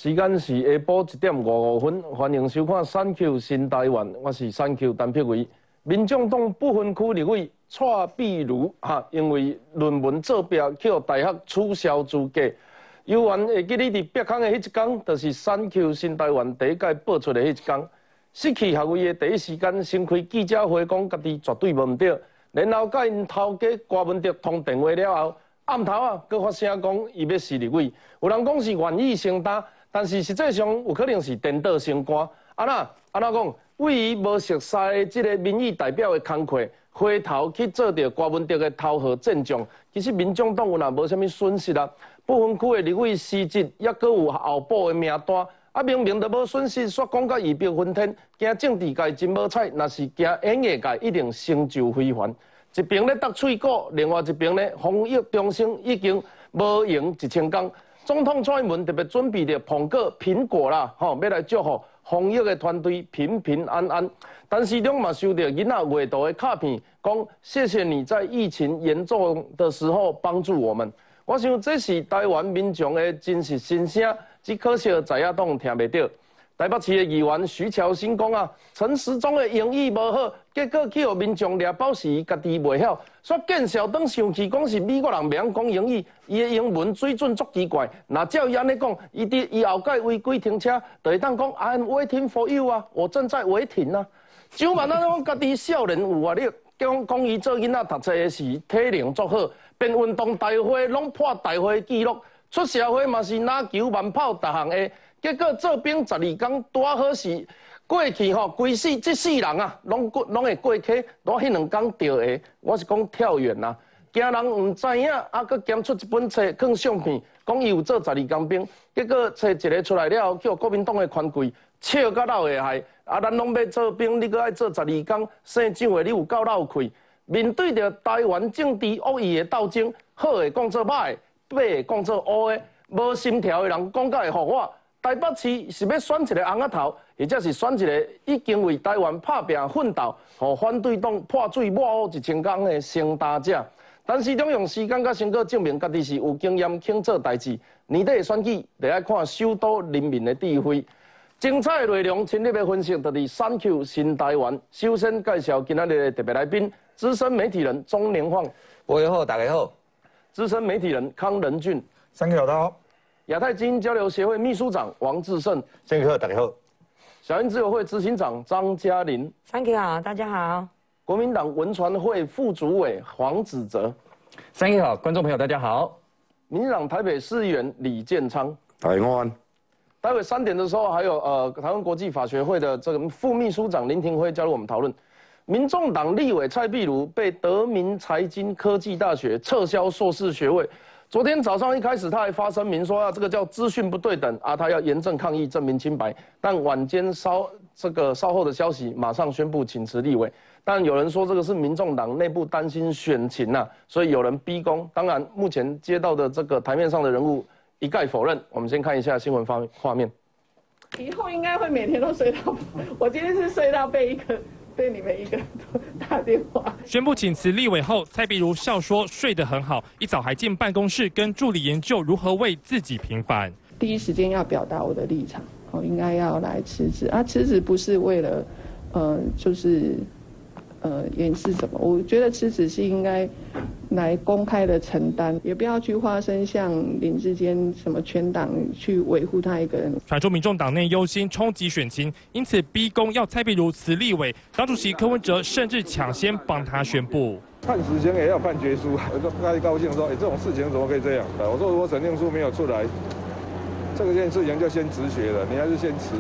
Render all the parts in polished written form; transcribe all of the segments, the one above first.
时间是下晡1:55，欢迎收看《选球新台湾》，我是选球陈柏惟。民众党不分区立委蔡壁如因为论文作弊去互大学取消资格，有缘会记你伫北康的迄一天，就是选球新台湾第一届播出的迄一天。失去学位的第一时间先开记者会，讲家己绝对无毋对，然后甲因头家郭文哲通电话了后，暗头佫发声讲伊要是立委，有人讲是愿意承担，但是实际上有可能是颠倒升官。安怎讲？为伊无熟悉的即个民意代表的工作，回头去做着郭文哲的头号战将，其实民众党有若无啥物损失啊。不分区的立委失职，抑佫有后补的名单，明明都无损失，煞讲甲仪表昏天，惊政治界真无彩，若是惊演艺界一定成就非凡。一边咧搭喙鼓，另外一边咧防疫中心已经无用1000天。总统蔡英文特别准备着苹果啦，要来祝福防疫的团队平平安安。但是中嘛收到囡仔阅读的卡片，讲谢谢你在疫情严重的时候帮助我们。我想这是台湾民众的真实心声，只可惜在野党听袂到。台北市的议员徐巧芯讲陈时中的英语无好，结果去互民众掠包是伊家己袂晓。说建校长生气，讲是美国人袂晓讲英语，伊的英文水准足奇怪。那照伊安尼讲，伊后盖违规停车，就会当讲 I'm waiting for you 我正在违停啊。上万讲家己少年有啊，你讲伊做囡仔读册的时体能足好，变运动大会拢破大会纪录，出社会嘛是拿球慢跑逐项 A。结果做兵12天，拄好是过去规这世人拢会过去，攞迄2天钓的。我是讲跳远啦，惊人唔知影，佫检出一本册放相片，讲伊有做12天兵。结果册一个出来了后，叫国民党的权贵笑到老下海。咱拢要做兵，你佫爱做12天，生长的你有够老气。面对着台湾政治恶意的斗争，好的讲做歹的，歹的讲做乌的，无心条的人讲甲会服我。台北市是要选一个红仔头，或者是选一个已经为台湾拍拼奋斗，和反对党破水抹黑1000天的先达者。但是中用时间甲成果证明家己是有经验，肯做代志。年底的选举，得爱看首都人民的智慧。精彩的内容，深入的分析，就是选球新台湾。首先介绍今仔日的特别来宾，资深媒体人钟年晃。 各位好，大家好。 资深媒体人康仁俊。 3个大家好。 亚太精英交流协会秘书长王志胜 ，3个好，大家好。 小英自由会执行长张嘉玲 ，3个好，大家好。 国民党文传会副主委黄子哲 ，3个好，观众朋友大家好。 民进党台北市议员李建昌， 大家好。 待会3点的时候，还有台湾国际法学会的这个副秘书长林廷辉加入我们讨论。民众党立委蔡壁如被德明财经科技大学撤销硕士学位。昨天早上一开始，他还发声明说这个叫资讯不对等他要严正抗议，证明清白。但晚间稍后的消息，马上宣布请辞立委。但有人说这个是民众党内部担心选情所以有人逼宫。当然，目前接到的这个台面上的人物一概否认。我们先看一下新闻画面。 以后应该会每天都睡到，我今天是睡到被你们一个打电话。 宣布请辞立委后，蔡壁如笑说睡得很好，一早还进办公室跟助理研究如何为自己平反。 第一时间要表达我的立场，应该要来辞职辞职不是为了就是掩饰什么，我觉得辞职是应该来公开的承担，也不要去化身像林志坚什么全党去维护他一个人。 传出民众党内忧心冲击选情，因此逼宫要蔡壁如辞立委。党主席柯文哲甚至抢先帮他宣布， 判死刑也要判决书。我就不太高兴说，这种事情怎么可以这样？我说如果审定书没有出来，这件事情就先止血了，你还是先辞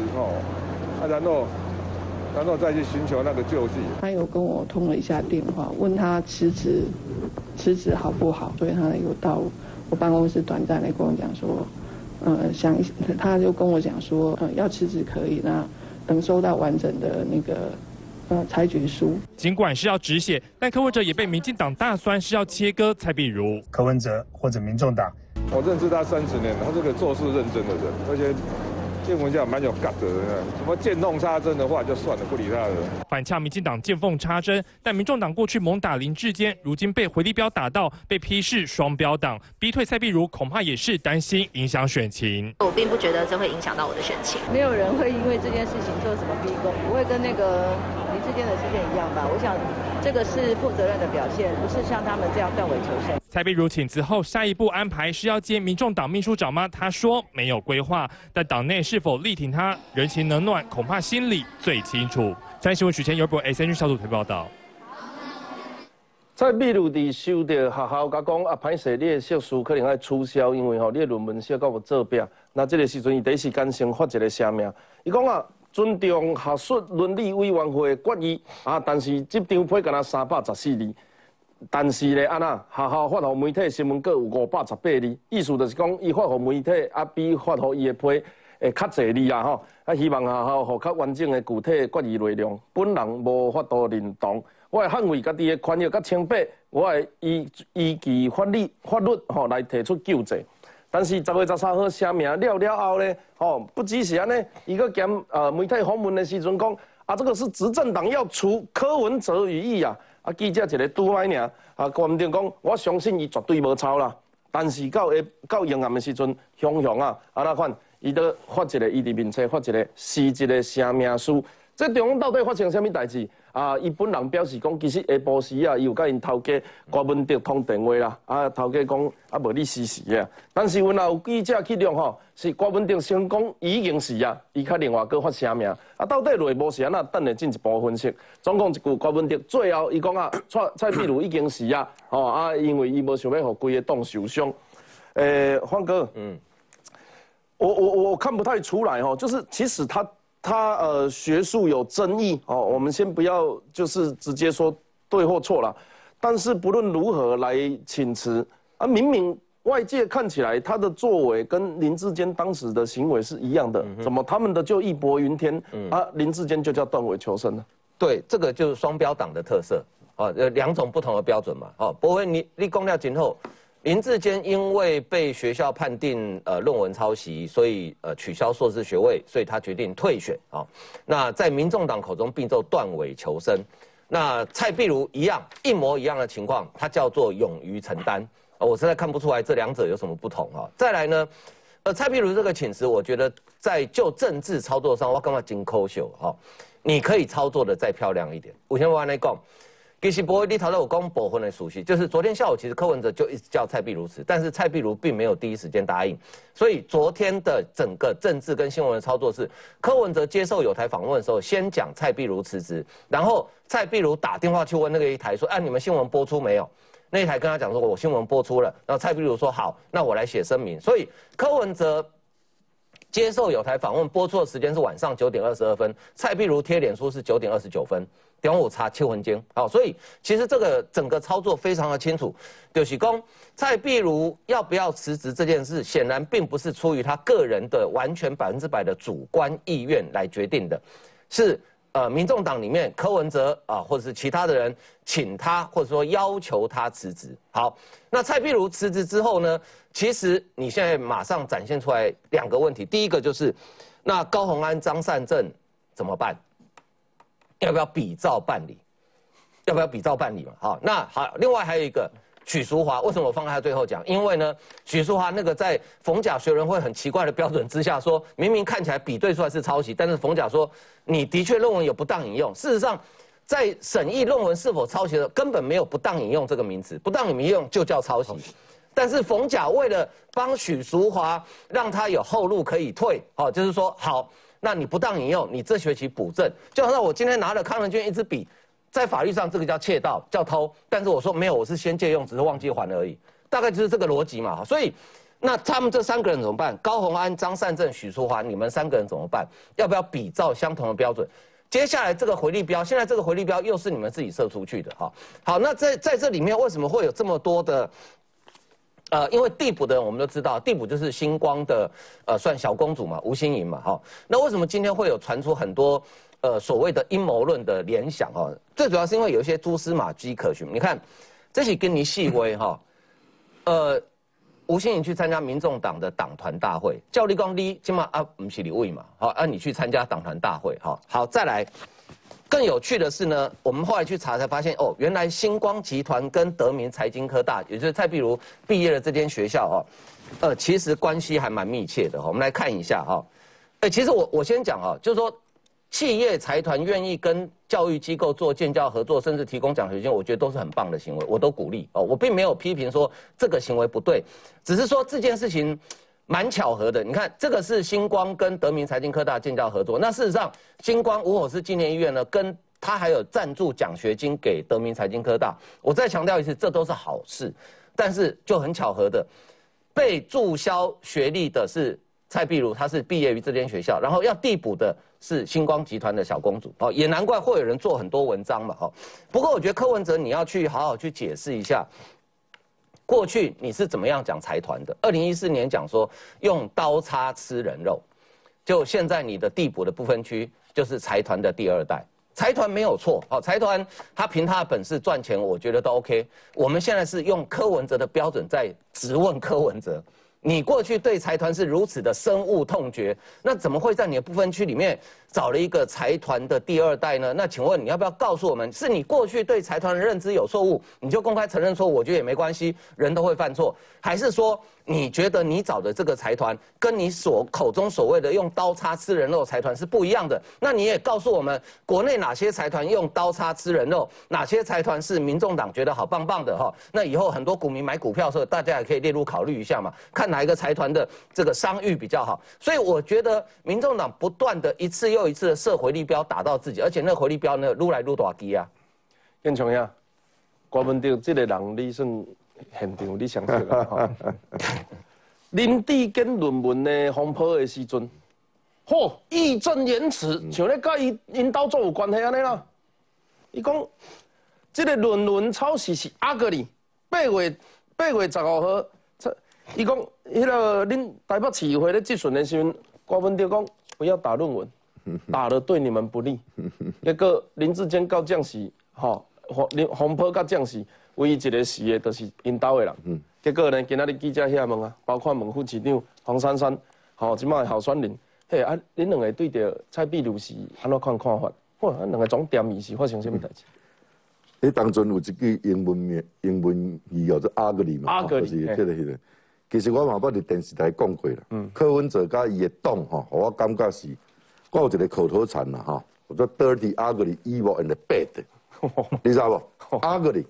然后再去寻求那个救济。 他有跟我通了一下电话，问他辞职好不好，所以他有到我办公室短暂的跟我讲说，他就跟我讲说，要辞职可以，那等收到完整的那个裁决书。 尽管是要止血，但柯文哲也被民进党大酸是要切割蔡壁如。 柯文哲或者民众党， 我认识他30年了，他是个做事认真的人，而且新闻家蛮有 gut 的，什么见缝插针的话就算了，不理他了。 反呛民进党见缝插针，但民众党过去猛打林智坚，如今被回力标打到，被批示双标党，逼退蔡壁如，恐怕也是担心影响选情。 我并不觉得这会影响到我的选情， 没有人会因为这件事情做什么逼宫，不会跟那个林智坚的事件一样吧？我想这个是负责任的表现，不是像他们这样断尾求生。 蔡壁如请辞后，下一步安排是要接民众党秘书长吗？他说没有规划，但党内是否力挺他，人情冷暖，恐怕心里最清楚。三新闻许谦由播 SNG 小组台报道。 蔡壁如伫收到学校甲讲啊，歹势，你的硕士可能要取消，因为你的论文写到无做表。那这个时阵，伊第一时间先发一个声明，伊讲啊，尊重学术伦理委员会的决议啊，但是这张批敢若314字。但是咧，学校发予媒体新闻稿有518字，意思就是讲，伊发予媒体啊，比发予伊的批会较侪字啊吼。啊，希望学校予较完整的具体决议内容，本人无法度认同。我会捍卫家己的权益甲清白，我会依据法律吼来提出救济。但是10月13号声明了后咧，不只是安尼，伊个兼媒体访问的时阵讲啊，这个是执政党要除柯文哲语义啊。啊，记者一个拄摆尔，官定讲，我相信伊绝对无抄啦。但是到用暗的时阵，雄啊，那款，伊都发一个伊伫面册发一个是一个声明书。这中央到底发生什么代志？啊，伊本人表示讲，其实下晡时啊，伊有甲因头家郭文德通电话啦。啊，头家讲啊，无你私事啊。但是阮也有记者去量吼，是郭文德先讲已经是啊，伊较另外搁发声明。啊，到底内幕是安那？等下进一步分析。总讲一句，郭文德最后伊讲啊，蔡壁如已经是啊，因为伊无想要互规个党受伤。方哥，我看不太出来哦，就是其实他学术有争议哦，我们先不要就是直接说对或错了，但是不论如何来请辞啊，明明外界看起来他的作为跟林智坚当时的行为是一样的，怎么他们的就义薄云天啊，林智坚就叫断尾求生呢？ 对，这个就是双标党的特色哦，两种不同的标准嘛。哦，不过你讲了今后。林智坚因为被学校判定论文抄袭，所以取消硕士学位，所以他决定退选啊。那在民众党口中并奏断尾求生。那蔡壁如一模一样的情况，他叫做勇于承担。我实在看不出来这两者有什么不同啊。再来呢，蔡壁如这个请辞，我觉得在就政治操作上，我干嘛真抠秀哈？你可以操作的再漂亮一点。我先我来讲。其实不会，你头先有讲部分的属性，就是昨天下午其实柯文哲就一直叫蔡壁如辞，但是蔡壁如并没有第一时间答应，所以昨天的整个政治跟新闻的操作是，柯文哲接受友台访问的时候，先讲蔡壁如辞职，然后蔡壁如打电话去问那个一台说，你们新闻播出没有？那一台跟他讲说，我新闻播出了，然后蔡壁如说好，那我来写声明，所以柯文哲接受友台访问播出的时间是晚上9点22分，蔡壁如贴脸书是9点29分。中午差7分钟，好，所以其实这个整个操作非常的清楚，就是说蔡壁如要不要辞职这件事，显然并不是出于他个人的完全100%的主观意愿来决定的，是民众党里面柯文哲或者是其他的人请他或者说要求他辞职。好，那蔡壁如辞职之后呢，其实你现在马上展现出来2个问题，第一个就是那高虹安、张善政怎么办？要不要比照办理？要不要比照办理嘛？好，那好，另外还有一个许淑华，为什么我放在他最后讲？因为呢，许淑华那个在逢甲学人会很奇怪的标准之下说，明明看起来比对出来是抄袭，但是逢甲说你的确论文有不当引用。事实上，在审议论文是否抄袭的，根本没有不当引用这个名词，不当引用就叫抄袭。但是逢甲为了帮许淑华让他有后路可以退，就是说好。那你不当引用，你这学期补正，就好像我今天拿了康仁娟一支笔，在法律上这个叫窃盗，叫偷，但是我说没有，我是先借用，只是忘记还而已，大概就是这个逻辑嘛。所以，那他们这3个人怎么办？高虹安、张善政、许淑华，你们3个人怎么办？要不要比照相同的标准？接下来这个回力标，现在这个回力标又是你们自己设出去的，好，那在这里面为什么会有这么多的？因为地补的人我们都知道，地补就是星光的算小公主嘛，吴欣颖嘛，那为什么今天会有传出很多所谓的阴谋论的联想最主要是因为有一些蛛丝马迹可循。你看，这是跟你细微吴欣盈去参加民众党的党团大会，叫你讲你今嘛啊不是立委嘛，好啊你去参加党团大会，好再来。更有趣的是呢，我们后来去查才发现，哦，原来星光集团跟德明财经科大，也就是蔡壁如毕业的这间学校其实关系还蛮密切的。我们来看一下其实我先讲就是说，企业财团愿意跟教育机构做建教合作，甚至提供奖学金，我觉得都是很棒的行为，我都鼓励我并没有批评说这个行为不对，只是说这件事情。蛮巧合的，你看这个是星光跟德明财经科大建教合作，那事实上星光吴火狮纪念医院呢，跟他还有赞助奖学金给德明财经科大。我再强调一次，这都是好事，但是就很巧合的，被注销学历的是蔡壁如，他是毕业于这间学校，然后要递补的是星光集团的小公主也难怪会有人做很多文章嘛不过我觉得柯文哲你要去好好去解释一下。过去你是怎么样讲财团的？2014年讲说用刀叉吃人肉，就现在你的递补的不分区就是财团的第二代，财团没有错，财团他凭他的本事赚钱，我觉得都 OK。我们现在是用柯文哲的标准在质问柯文哲，你过去对财团是如此的深恶痛绝，那怎么会在你的不分区里面找了一个财团的第二代呢？那请问你要不要告诉我们，是你过去对财团的认知有错误，你就公开承认说，我觉得也没关系，人都会犯错，还是说你觉得你找的这个财团跟你口中所谓的用刀叉吃人肉财团是不一样的？那你也告诉我们，国内哪些财团用刀叉吃人肉，哪些财团是民众党觉得好棒棒的那以后很多股民买股票的时候，大家也可以列入考虑一下嘛，看哪一个财团的这个商誉比较好。所以我觉得民众党不断的一次又一次的设回力标打到自己，而且那个回力标呢愈来愈大支啊。 建昌呀，郭文哲这个人你算现场你上熟啊林志坚论文的风波的时阵，义正言辞，像咧甲因兜做有关系安尼啦。伊讲，这个论文抄袭是ugly。8月15号，伊讲，迄个恁台北市议会咧质询的时阵，郭文哲讲不要打论文，打了对你们不利。结果林志坚到将士，风波到将士，唯一一个死的，就是因兜的人。结果呢，今仔日记者遐问啊，包括问副市长黄珊珊，即摆候选人，恁两个对着蔡壁如是安怎看法？两个总点意是发生什么代志？ 迄当中有一句英文语叫做ugly嘛，就是迄个。其实我嘛捌伫电视台讲过啦。柯文哲甲伊的党我感觉是，我有一个口头禅啦叫做 dirty, ugly, evil and bad， 你知无 ？ugly,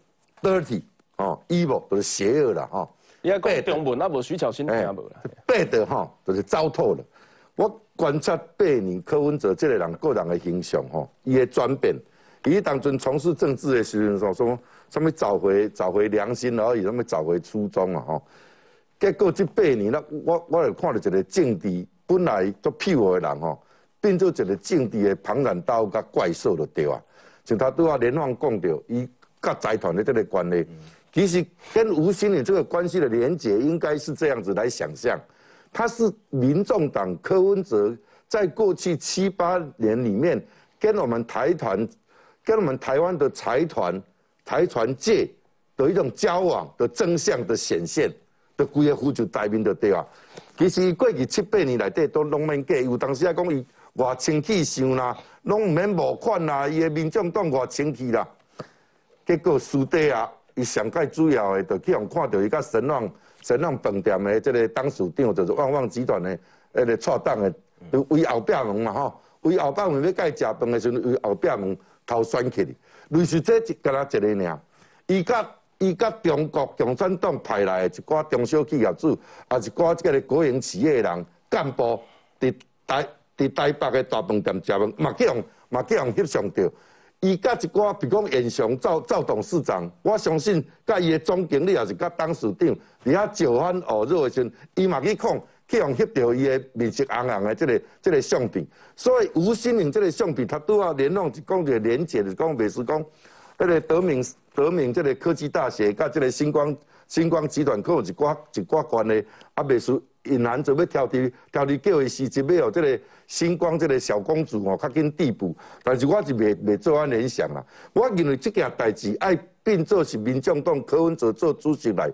dirty。evil 就是邪恶啦你要讲中文，无徐巧芯听无啦。 bad 就是糟透了。我观察8年柯文哲这个人个人的形象伊的转变，伊当阵从事政治的时阵说什么找回良心而已，什么找回初衷结果这8年我就看到一个政治本来做屁的人变做一个政治的庞然大物甲怪兽就对啊。像他对联访讲到，伊甲财团的这个关系。其实跟吴欣盈这个关系的连结，应该是这样子来想象，他是民众党柯文哲在过去7、8年里面，跟我们台湾的财团界的一种交往的真相的显现，的规个辅助台面就对啊。其实过去7、8年内底都拢免假，有当时讲伊偌清气想啦，拢唔免募款啦，伊的民众党偌清气啦，结果私底下。伊上界主要的，就去互看到伊甲神旺饭店的这个董事长，就是旺旺集团的迄个错党的，为后壁门嘛为后壁门要甲伊食饭的时阵，为后壁门偷选起哩。类似这干那一个尔，伊甲中国共产党派来的一寡中小企业主，也一寡这个国营企业的人干部，伫台北的大饭店食饭，嘛去互翕上着。伊甲一寡，比如讲严雄赵董事长，我相信甲伊的总经理也是甲董事长，伫遐招番学热的时阵，伊嘛去互翕到伊的面色红红的这个相片。所以吴欣盈这个相片，他拄啊联络是讲一个连结，就是讲，袂是讲，迄个德明这个科技大学甲这个星光集团，可有一寡关系，袂是。因男就要挑剔叫伊辞职，要这个星光这个小公主较紧递补，但是我是袂做安联想啦。我认为这件代志爱变做是民众党柯文哲做主席来，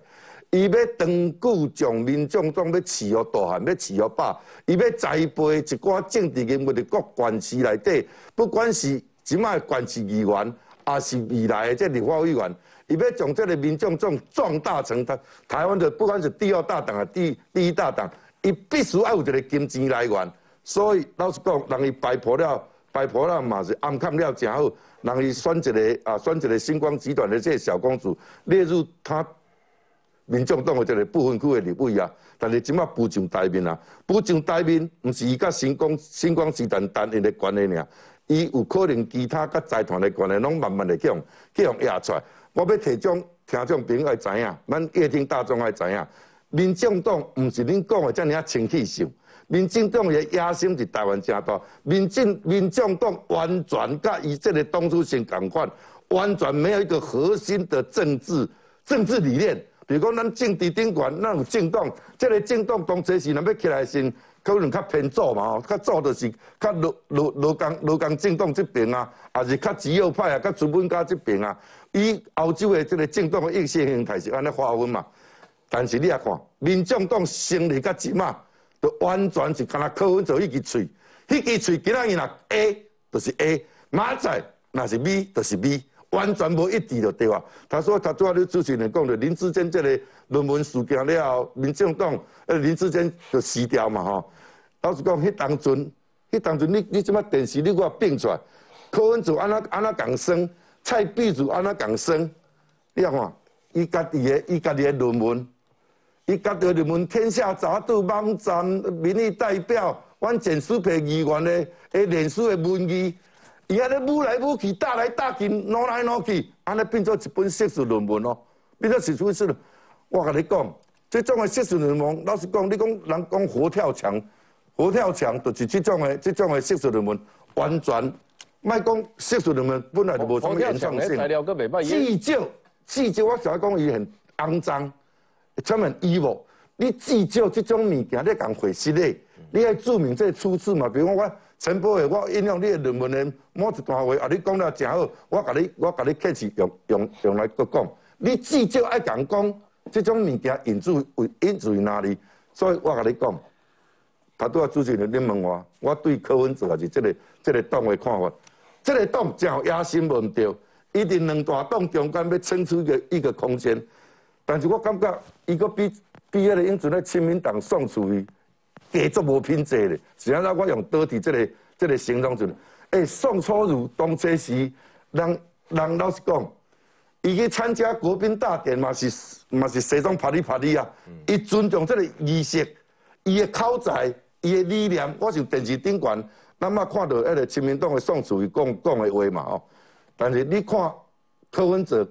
伊要长久将民众党要饲予大汉，要饲予饱，伊要栽培一寡政治人物伫各县市内底，不管是即卖县市议员，也是未来的这立法委员，伊要将这个民众党壮大成台湾的不管是第二大党啊，第一大党，伊必须要有一个金钱来源。所以老实讲，人伊摆谱了嘛是暗砍了真好，人伊选一个星光集团的这个小公主列入他民众党的这个不分区的立委啊。但是即马步上台面啊，步上台面，毋是伊甲星光集团单一的关系尔，伊有可能其他甲财团的关系，拢慢慢的去用压出来。我要提倡听众朋友爱知影，咱夜听大众爱知影，民众党毋是恁讲的遮尔清气秀。民进党的野心伫台湾真大，民众党完全甲伊这个当初先同款，完全没有一个核心的政治理念。比如讲，咱政治顶悬，咱有政党，这个政党当初是若要起来先，可能较偏左嘛吼，较左就是较罗工政党这边啊，也是较自由派啊，较资本家这边啊。以欧洲的这个政党的意识形态是安尼划分嘛。但是你也看，民众党成立到即马。就完全是干那柯文哲迄支喙，迄支喙今仔日若 A 就是 A， 明仔若是 B 就是 B， 完全无一致就对啊。他说他昨仔日主持人讲的林智坚这个论文事件了后，民众党林智坚就死掉嘛吼。老实讲，迄当阵你即摆电视你给我并出来，柯文哲安那共生，蔡壁如安那共生，你看伊家己的论文。伊甲着论文天下杂志、网站、民意代表、阮简书培议员的脸书的文字，伊安尼舞来舞去、打来打去、挪来挪去，安尼变做一本学术论文哦，变做学术论文。我甲你讲，这种的学术论文，老实讲，你讲人讲活跳墙，就是这种的学术论文，完全莫讲学术论文本来就无什么原创性。至少我想讲伊很肮脏。专门evil， 你至少这种物件，你共回实嘞，你要注明这出处嘛。比如讲我陈柏伟，我引用你的论文的某一段话，啊，你讲了真好，我甲你客气用来讲，你至少爱共讲这种物件引自于哪里？所以我甲你讲，他拄啊主持人你问我对柯文哲也是这个党的看法，这个党真有野心无毋对，一定两大党中间要撑出一个空间。但是我感觉，伊个比迄个英阵咧亲民党宋楚瑜，加足无品质咧。是安怎我用倒替这个形容就，宋楚瑜当初时，人老实讲，伊去参加国宾大典嘛是西装拍哩啊。伊尊重这个仪式，伊的口才，伊的理念，我像电视顶悬，咱嘛看到迄个亲民党的宋楚瑜讲的话嘛吼。但是你看柯文哲，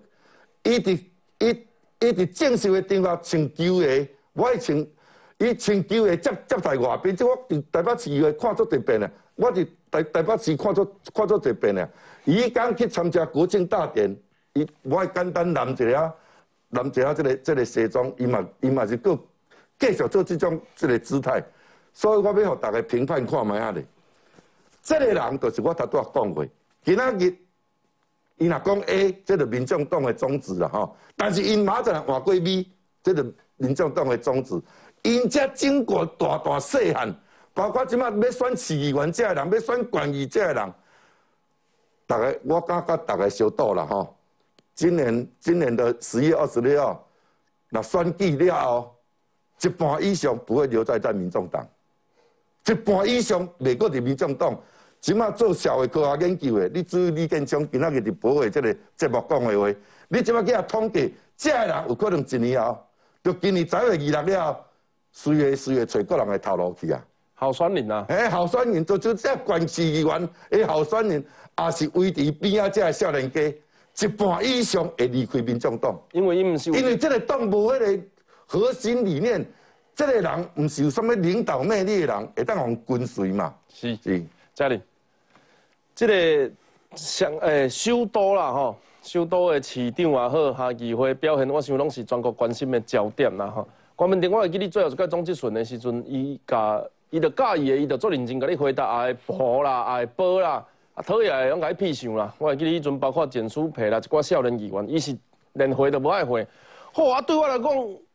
伊伫正式的场合穿球鞋，我伊穿球鞋接待外宾，即我伫台北市看足一遍啊！我伫台北市看足一遍啊！伊刚去参加国庆大典，我简单揽一下这个西装，伊嘛是搁继续做这个姿态，所以我要互大家评判看卖啊咧。这个人就是我头拄仔讲过，今仔日。伊若讲 A， 这是民众党的宗旨啦吼。但是因马上换过 B， 这是民众党的宗旨。因遮经过大细汉，包括即马要选市议员这人，要选县议这人，大概我感觉大概小赌啦吼。今年的10月26号，那选举了后，一半以上不会留在民众党，一半以上袂过伫民众党。即马做社会科学研究的，你注意李建昌今仔日伫报的这个节目讲的话，你即马去统计，这个人有可能1年后，就今年10月26了后，随个找个人的头路去啊。 候选人啊， 候选人就这县市议员的候选人，也是维持边仔这个少年家，一半以上会离开民众党， 因为伊毋是， 因为这个党无迄个核心理念，这个人毋是有什么领导魅力的人，会当互跟随嘛。 是。嘉玲，这个首都啦吼，首都的市长也好，下议会表现，我想拢是全国关心的焦点啦吼。关文定，我会记你最后一届总质询的时阵，伊就介意的，伊就做认真甲你回答，也会补啦，也会报啦，讨厌的拢甲你屁想啦。我会记你迄阵包括简书培啦，一寡少年议员，伊是连回都无爱回。好啊，对我来讲，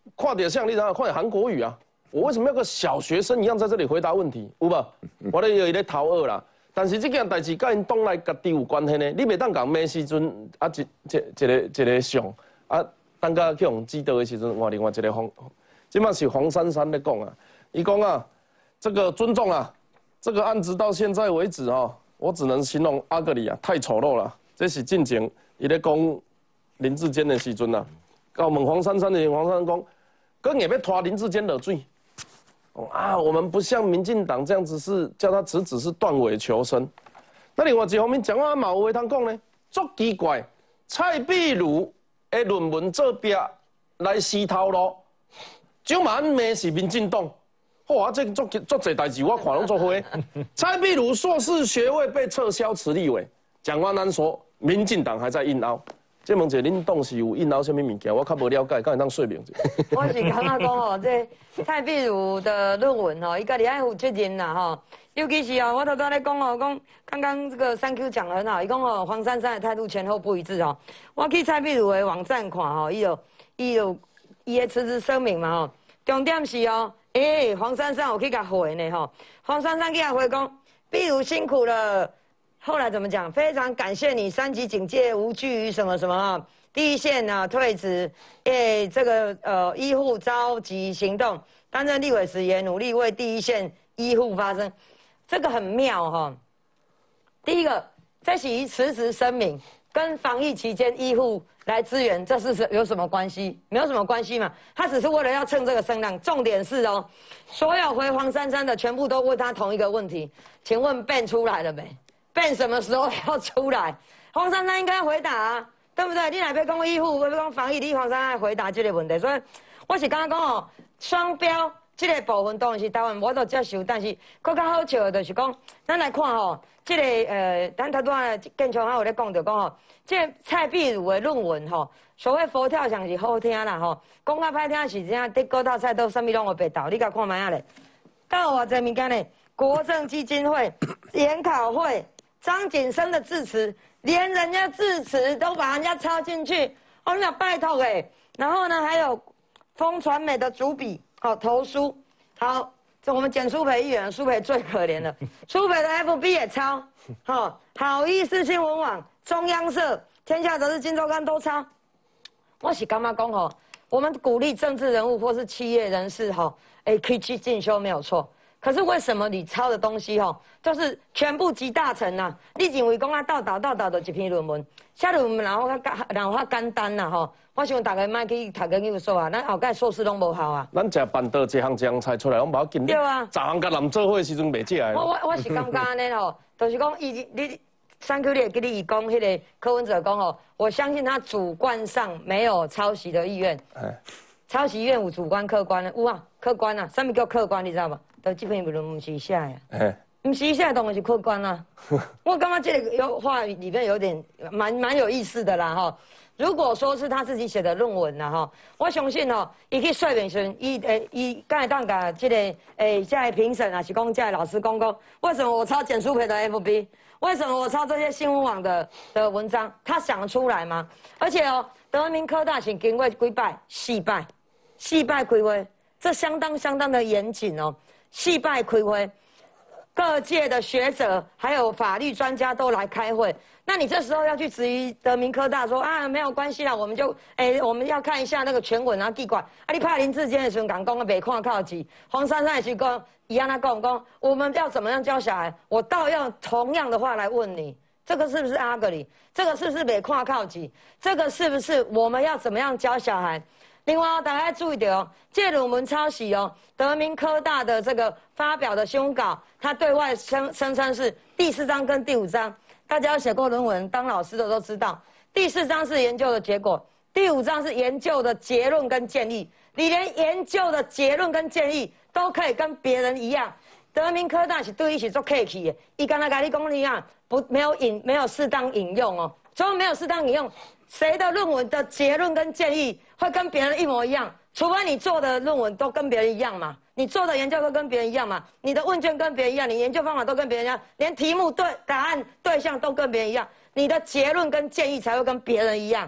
跨点像你看跨点韩国语啊，我为什么要跟小学生一样在这里回答问题？有无？我咧有伊咧逃学啦。但是这件代志跟因党内家己有关系呢？你袂当讲咩时阵啊一个相啊，等下去用指导的时阵，换另外一个方，即马是黄珊珊咧讲啊，伊讲啊，这个尊重啊，这个案子到现在为止啊，我只能形容阿格里啊太丑陋了。这是进前伊咧讲林志坚的时阵啊，到问黄珊珊的黄珊珊讲，更也要拖林志坚落水。啊，我们不像民进党这样子是叫他辞职是断尾求生。那另外一方面讲啊，嘛有话通讲呢，足奇怪，蔡壁如的论文做壁来洗头路，就蛮骂是民进党。哇，这足侪代志我看拢做伙。蔡壁如硕士学位被撤销，辞立委。蒋万安说，民进党还在硬凹。这问者恁党是有硬凹什么物件？我较无了解，敢会当说明一下？ 我是感觉讲哦，这蔡壁如的论文哦，伊家己爱负责任啦吼。尤其是哦，我头咧讲哦，讲刚刚这个3Q 讲得很好，伊讲哦，黄珊珊的态度前后不一致哦。我去蔡壁如的网站看哦，伊的辞职声明嘛吼，重点是哦，黄珊珊有去甲回呢吼，黄珊珊去甲回讲，壁如辛苦了。后来怎么讲？非常感谢你3级警戒，无惧于什么什么啊，第一线啊退职，这个医护召集行动，担任立委时也努力为第一线医护发声，这个很妙哈。第一个，这是辞职声明，跟防疫期间医护来支援，这是有什么关系？没有什么关系嘛，他只是为了要蹭这个声量。重点是哦，所有回黄珊珊的全部都问他同一个问题，请问 Ben 出来了没？Ben 什么时候要出来？黄珊珊应该要回答啊，对不对？你哪边讲医护，哪边讲防疫，你黄珊珊回答这个问题。所以我是刚刚讲哦，双标这个部分当然是台湾我都接受，但是更较好笑的就是讲，咱来看吼，这个咱头拄仔建昌还有咧讲到讲吼，这蔡壁如的论文吼，所谓佛跳墙是好听啦吼，讲较歹听是这在各道菜都什么拢有白倒，你甲看卖啊咧？到偌济物件咧，国政基金会、研考会。张景生的致辞，连人家致辞都把人家抄进去，哦，那拜托哎。然后呢，还有风传媒的主笔，好投书，好，这我们简舒培议员，舒培最可怜了，舒培的 FB 也抄，好意思新闻网、中央社、天下杂志、金周刊都抄。我是干嘛讲吼？我们鼓励政治人物或是企业人士可以去进修没有错。可是为什么你抄的东西就是全部集大成啊？你认为讲啊倒倒的一篇论文，写论文然后较简单啦我想大家莫去读研究所啊，咱后届硕士拢无效啊。 咱食板豆一项菜出来拢无要紧。对啊。10项甲人做伙的时阵袂食的。 我是感觉安尼就是讲你3Q 你会记你讲迄个柯文哲讲我相信他主观上没有抄袭的意愿。抄袭意愿有主观客观的，有啊，客观啊，什么叫客观？你知道吗？就这篇论文不是写的，不是写的当然是客观啊。我刚刚这个话里面有点蛮有意思的啦如果说是他自己写的论文啦我相信伊去说明时，伊刚才当甲这个这个评审啊，是讲这个老师讲为什么我抄简舒培的 FB， 为什么我抄这些新闻网的文章，他想得出来吗？而且德明科大是经过几摆4摆开会，这相当的严谨4摆开会，各界的学者还有法律专家都来开会。那你这时候要去质疑德明科大说啊没有关系啦，我们就我们要看一下那个全文啊记管啊，你怕林志坚的时候讲没看靠级，黄珊珊也是讲一样，他讲我们要怎么样教小孩，我倒要同样的话来问你，这个是不是阿格里？这个是不是没看靠级？这个是不是我们要怎么样教小孩？另外大家注意到这论文抄袭德明科大的这个发表的新闻稿，他对外声称是第4章跟第5章。大家有写过论文，当老师的都知道，第4章是研究的结果，第5章是研究的结论跟建议。你连研究的结论跟建议都可以跟别人一样，德明科大是对伊是做客气的，伊刚才跟你讲一样，没有适当引用所以没有适当引用。谁的论文的结论跟建议会跟别人一模一样？除非你做的论文都跟别人一样嘛，你做的研究都跟别人一样嘛，你的问卷跟别人一样，你研究方法都跟别人一样，连题目答案对象都跟别人一样，你的结论跟建议才会跟别人一样。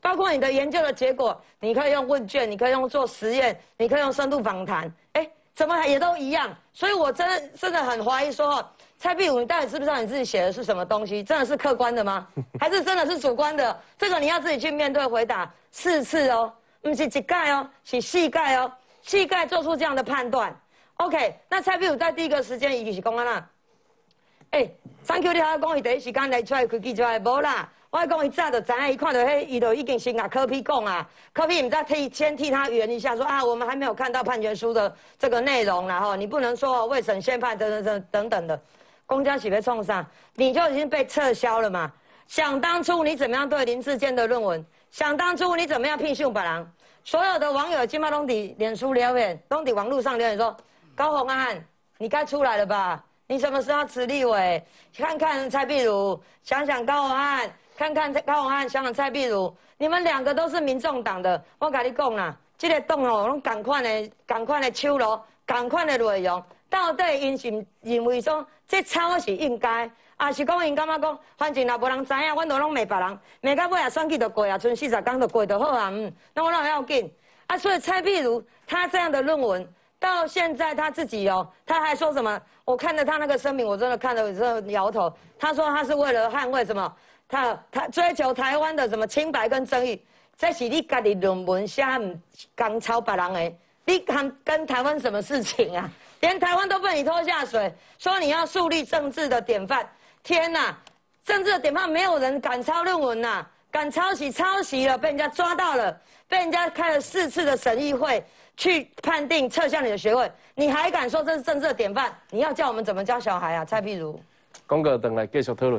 包括你的研究的结果，你可以用问卷，你可以用做实验，你可以用深度访谈，怎么也都一样？所以我真的很怀疑说，蔡壁如，你到底知不知道你自己写的是什么东西？真的是客观的吗？还是真的是主观的？这个你要自己去面对回答4次哦，不是一概哦，是4概哦，4概做出这样的判断。OK， 那蔡壁如在第一个时间伊就是讲安啦，3Q 你还讲伊第一时间来出来开记者会无啦？我讲伊早就知影，伊看到伊就已经先甲柯 P 讲啊，柯 P 唔知先替他圆一下说啊，我们还没有看到判决书的这个内容啦吼，你不能说未审先判等等的，公家起被冲上，你就已经被撤销了嘛。想当初你怎么样对林智坚的论文，想当初你怎么样聘训别人，所有的网友今麦拢伫脸书留言，拢伫网络上留言说，高虹安，你该出来了吧？你什么时候辞立委？看看蔡壁如，想想高虹安。看看高虹安、想想蔡壁如，你们2个都是民众党的，我跟你讲啦，这个党哦，拢同款的手路，同款的内容，到底因是认为说这抄是应该，还是讲因感觉讲，反正也无人知影，阮都拢骂别人，骂到尾啊选举就过啊，剩40天就过就好啊，那我哪要紧？啊，所以蔡壁如他这样的论文，到现在他自己哦，他还说什么？我看着他那个声明，我真的看了之后摇头。他说他是为了捍卫什么？他追求台湾的什么清白跟正义，这是你家己论文写唔刚抄别人的，你跟台湾什么事情啊？连台湾都被你拖下水，说你要树立政治的典范，天哪！政治的典范没有人敢抄论文呐，敢抄袭了，被人家抓到了，被人家开了4次的审议会去判定撤销你的学位，你还敢说这是政治的典范？你要叫我们怎么教小孩啊？蔡壁如， 广告回来继续讨论。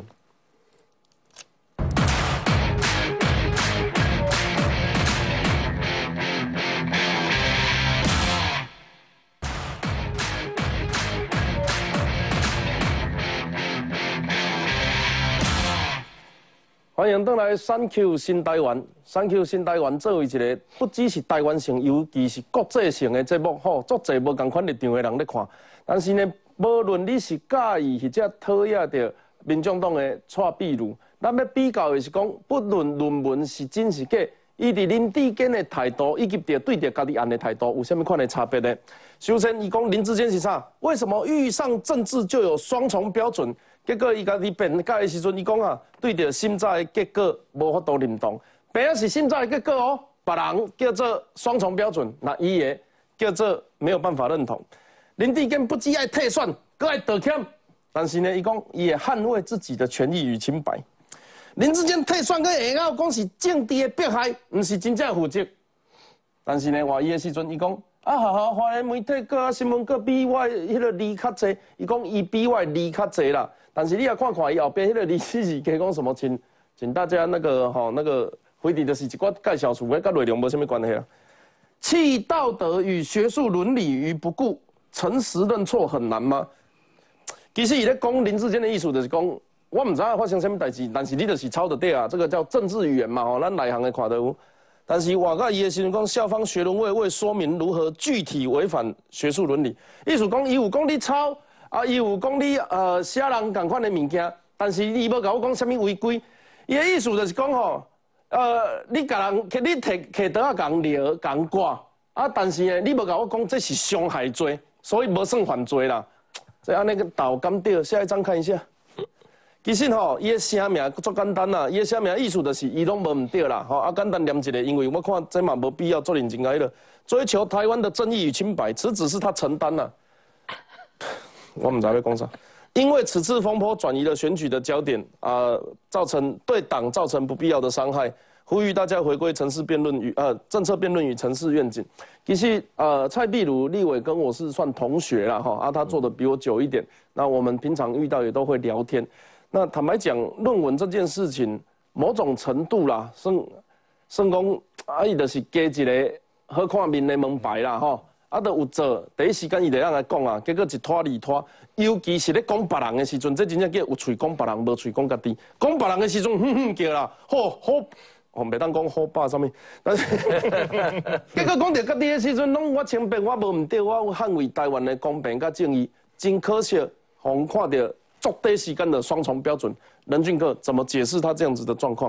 欢迎回来3Q 新台湾。3Q 新台湾作为一个不只是台湾性，尤其是国际性的节目，足侪无同款立场的人咧看。但是呢，无论你是介意或者讨厌着民众党的蔡壁如，咱要比较的是讲，不论论文是真是假，伊伫林智坚的态度，以及对着家己案的态度，有啥物款的差别呢？首先，伊讲林智坚是啥？为什么遇上政治就有双重标准？结果伊家己辩解的时阵，伊讲啊，对着审查的结果无法度认同。平仔是审查的结果哦，别人叫做双重标准，那伊的叫做没有办法认同。林智坚不只爱退选，搁爱道歉，但是呢，伊讲伊会捍卫自己的权益与清白。林智坚退选，佮下口讲是政治的迫害，唔是真正负责。但是呢，话伊的时阵，伊讲。好，华人媒体个新闻个比我迄个字较济，伊讲伊比我字较济啦。但是你也看看伊后边迄个字是讲什么，请大家那个那个回答的是一寡介绍词，跟内容无什么关系啦。弃道德与学术伦理于不顾，诚实认错很难吗？其实伊咧讲林智坚的意思就是讲，我唔知道发生什么代志，但是你就是抄得对啊，这个叫政治语言嘛，咱内行的看得有。但是我甲伊的时阵讲，校方学伦会未说明如何具体违反学术伦理。意思讲，伊有讲你抄啊，伊有讲你写人同款的物件，但是伊无甲我讲什么违规。伊的意思就是讲吼，你甲人你摕刀啊，甲人掠，甲人挂啊，但是呢，你无甲我讲这是伤害罪，所以无算犯罪啦。这安尼个倒敢对？下一张看一下。其实吼，伊的声名足简单啦，伊的声名意思就是伊拢无唔对啦，吼简单念一个，因为我看这嘛无必要做认真来了。追求台湾的正义与清白，此只是他承担啦。我唔知要讲啥，因为此次风波转移了选举的焦点造成对党造成不必要的伤害，呼吁大家回归城市辩论与政策辩论与城市愿景。其实蔡壁如立委跟我是算同学啦，哈他做的比我久一点，那我们平常遇到也都会聊天。那坦白讲，论文这件事情，某种程度啦，算讲伊就是加一个好看面的门牌啦，吼，就有做。第一时间伊就来讲啊，结果一拖二拖，尤其是咧讲别人的时阵，这真正叫有嘴讲别人，无嘴讲家己。讲别人的时阵，叫啦，好，袂当讲好霸啥物，但是结果讲到家己的时阵，拢我清白，我无唔对，我捍卫台湾的公平甲正义，真可惜，互看到。足短时间的双重标准，任俊克怎么解释他这样子的状况？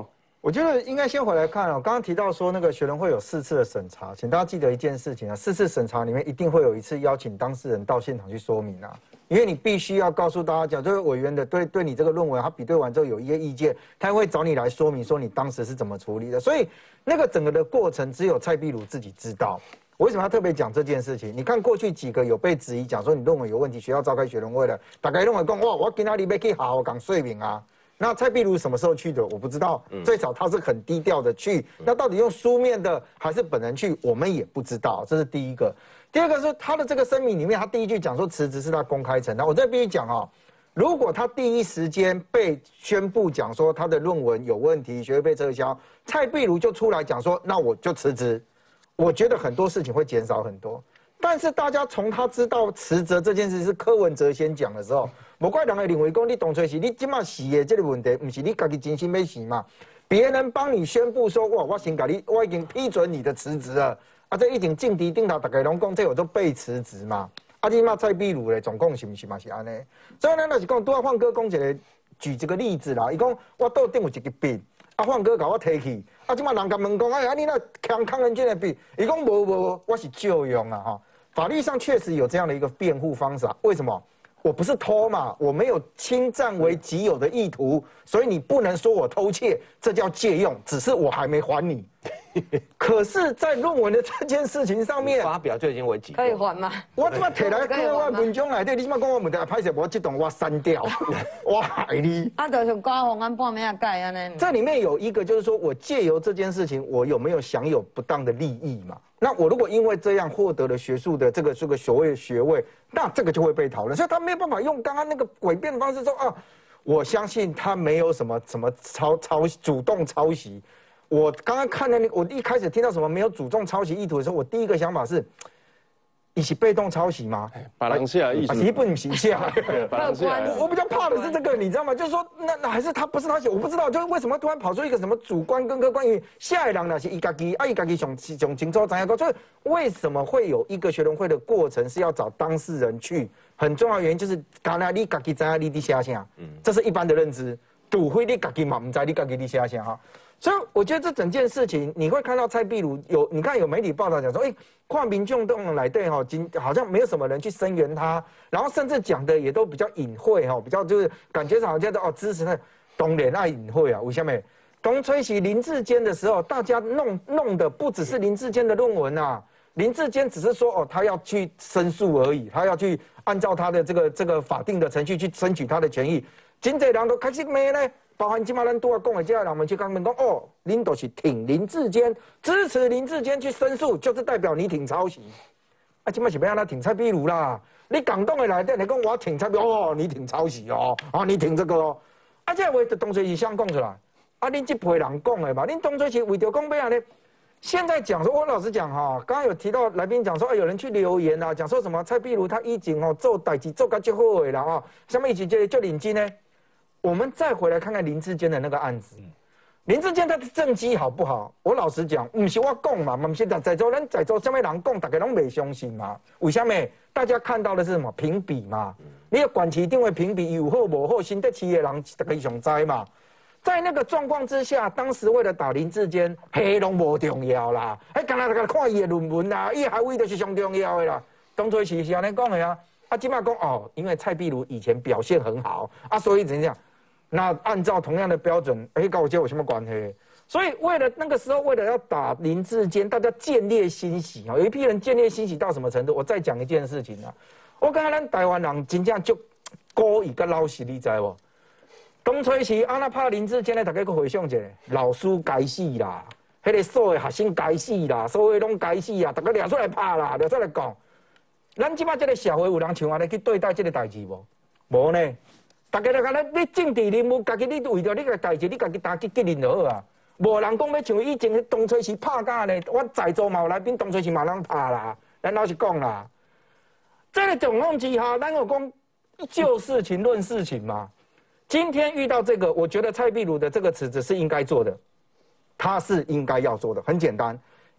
我觉得应该先回来看哦。刚刚提到说那个学伦会有4次的审查，请大家记得一件事情啊，4次审查里面一定会有1次邀请当事人到现场去说明啊，因为你必须要告诉大家讲，这位委员的对你这个论文他比对完之后有一些意见，他会找你来说明说你当时是怎么处理的，所以那个整个的过程只有蔡壁如自己知道。我为什么要特别讲这件事情？你看过去几个有被质疑讲说你论文有问题，学校召开学伦会的，大概认为讲哇，我今天要去好好讲说明啊。那蔡壁如什么时候去的？我不知道，最少他是很低调的去。那到底用书面的还是本人去，我们也不知道。这是第一个。第二个是他的这个声明里面，他第一句讲说辞职是他公开承担。我这必须讲啊，如果他第一时间被宣布讲说他的论文有问题，学位被撤销，蔡壁如就出来讲说，那我就辞职。我觉得很多事情会减少很多。但是大家从他知道辞职这件事是柯文哲先讲的时候，无怪人会认为讲你当初是你今嘛死的这个问题，不是你自己真心要死嘛？别人帮你宣布说，哇，我先给你，我已经批准你的辞职了，啊，这已经政敌顶头大家拢讲，这我就被辞职嘛。啊，你嘛蔡壁如咧，总共是不是嘛是安尼？所以咱若是讲，拄啊焕哥讲一个举一个例子啦，伊讲我桌顶有一支笔，啊焕哥甲我提去，啊，即嘛人甲问讲，哎，你那康人间的笔，伊讲无，我是借用啊哈。法律上确实有这样的一个辩护方式，为什么？我不是偷嘛，我没有侵占为己有的意图，所以你不能说我偷窃，这叫借用，只是我还没还你。可是，在论文的这件事情上面， 发表就已经为己可以还吗？ 我他妈摕来跟我文章来对，你他妈跟我问题拍摄，我这段我删掉，我害你。 啊，就是高洪安半暝改安尼。 这里面有一个就是说我借由这件事情，我有没有享有不当的利益嘛？那我如果因为这样获得了学术的这个所谓的学位，那这个就会被讨论，所以他没有办法用刚刚那个诡辩的方式说啊，我相信他没有什么主动抄袭。我刚刚看的我一开始听到什么没有主动抄袭意图的时候，我第一个想法是，你是被动抄袭吗？ 把人下意思， 基本形象。我比较怕的是这个，你知道吗？就是说，那还是他不是他写，我不知道，就是为什么突然跑出一个什么主观跟客观，因为下一人呢是伊家己，伊家己上清楚知影个，所以为什么会有一个学伦会的过程是要找当事人去？很重要的原因就是，刚才你家己知影你伫写啥，这是一般的认知，除非你家己嘛唔知你家己伫写啥哈。所以我觉得这整件事情，你会看到蔡壁如你看有媒体报道讲说，跨民众党来对哈，好像没有什么人去声援他，然后甚至讲的也都比较隐晦哈，比较就是感觉上好像都支持他，当然爱隐晦啊，为什么？当吹起林志坚的时候，大家弄的不只是林志坚的论文啊，林志坚只是说他要去申诉而已，他要去按照他的这个法定的程序去争取他的权益，真侪人都开始骂呢。包含今嘛咱拄啊讲的这些人们去讲恁都是挺林志坚，支持林志坚去申诉，就是代表你挺抄袭。啊，今嘛是要让他挺蔡壁如啦。你港党的来电你讲我挺蔡壁如，你挺抄袭哦，啊你挺这个哦，啊这话就当作是谁讲出来？啊恁这批人讲的嘛，恁当作是为着讲要安尼。现在讲说，我老实讲哈，刚刚有提到来宾讲说，有人去留言啊，讲说什么蔡壁如他以前做代志做到最好的啦啊，什么以前就认真呢？我们再回来看看林志坚的那个案子，林志坚他的政绩好不好？我老实讲，不是我讲嘛，不是在座什么人讲，大家拢未相信嘛。为什么？大家看到的是什么？评比嘛。你的管期定位评比有好无好，新得起的人大家上知嘛。在那个状况之下，当时为了打林志坚，黑拢无重要啦，干那个看伊的论文啦，伊学位就是上重要的啦。当初是安尼讲的啊。啊，今嘛讲因为蔡壁如以前表现很好啊，所以怎样？那按照同样的标准，跟我有什么关系？所以为了那个时候，为了要打林志坚，大家见猎欣喜有一批人见猎欣喜到什么程度？我再讲一件事情啊，我感觉咱台湾人真正就故意甲老实，你知无？当初是安那拍林志坚咧，大家去回想一下，老师该死啦，迄个所有学生该死啦，所有拢该死啊，大家抓出来拍啦，抓出来讲。咱即摆这个社会有人像安尼去对待这个代志无？无呢。大家就讲你政治人物，家己你为着你个代志，你家己担起责任就好啊。无人讲要像以前当初是拍假呢，我在座嘛有来宾当初是嘛人拍啦。咱老实讲啦，这个状况之下，咱有讲就事情论事情嘛。今天遇到这个，我觉得蔡壁如的这个辞职是应该做的，他是应该要做的，很简单。